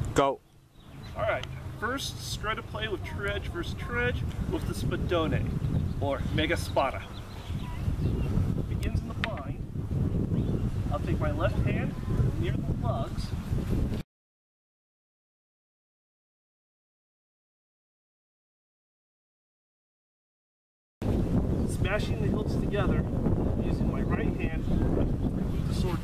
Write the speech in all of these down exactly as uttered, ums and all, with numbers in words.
Go. Alright, first Stretta play with true edge versus true edge with the Spadone, or Mega Spada. Begins in the bind. I'll take my left hand near the lugs. Smashing the hilts together using my right hand with the sword.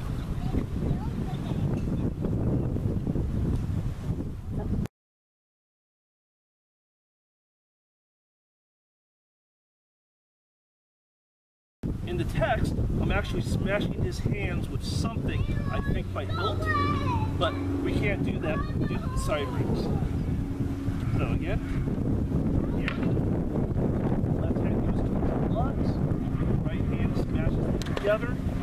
In the text, I'm actually smashing his hands with something, I think by hilt, but we can't do that due to the side rings. So again, here, left hand goes towards the lugs, right hand smashes them together.